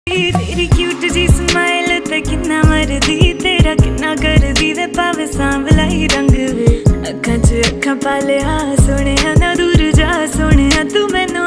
तेरी क्यूट जी स्माइल ते किन्ना मरदी तेरा किन्ना करदी वे भावे सांवला ही रंग वे अखां च अखां पा लिया सोहणिया ना दूर जा सोहणिया तू मैनू